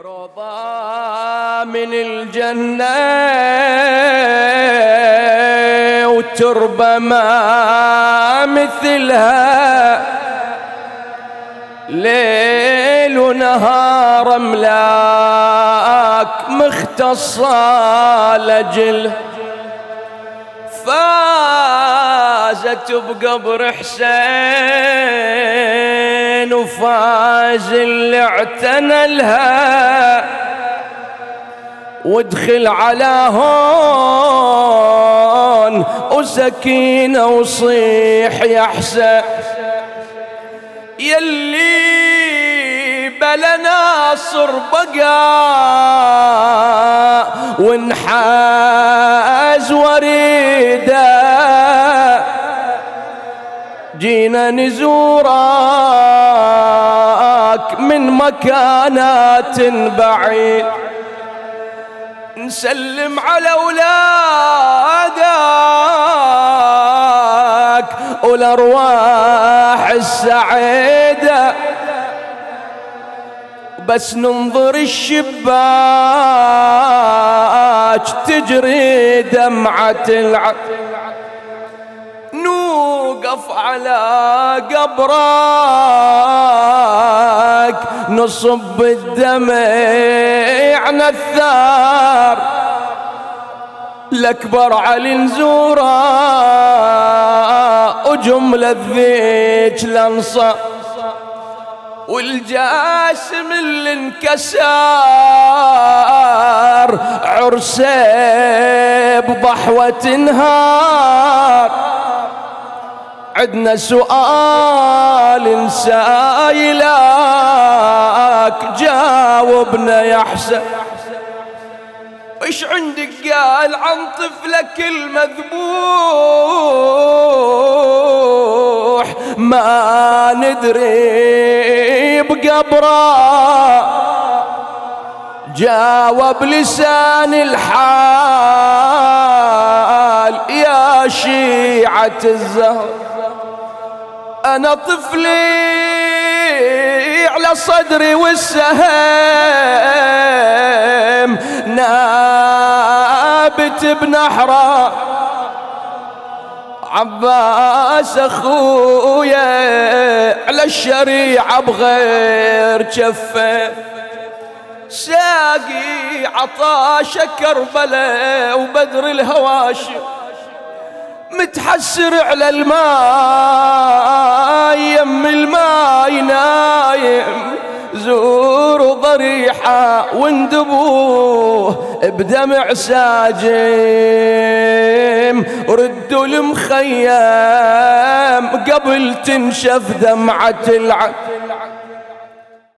روضة من الجنة وتربة ما مثلها، ليل ونهار أملاك مختصة لجل، فازت بقبر حسين وفاز اللي اعتنى لها، وادخل على هون وسكينة وصيح يا حسين، يلي بلا ناصر بقى وانحاز وريده، جينا نزورك من مكانات بعيد، نسلم على أولادك والأرواح السعيدة، بس ننظر الشباك تجري دمعة العين، نوقف على قبرك نصب الدمع نثار، الأكبر علي نزوره وجملة ذيك الأنصار، والجاسم اللي انكسر عرسه بضحوة نهار، عدنا سؤال سائلك جاوبنا يا حسين، وش عندك قال عن طفلك المذبوح، ما ندري بقبره، جاوب لسان الحال يا شيعة الزهر، أنا طفلي على صدري والسهم نابت بنحره، عباس أخويا على الشريعة بغير جفه، ساقي عطاش كربلاء وبدر الهواشم، متحسر على الماء يم الماي نايم، زوروا ضريحة واندبوه بدمع ساجم، ردوا المخيم قبل تنشف دمعة العين،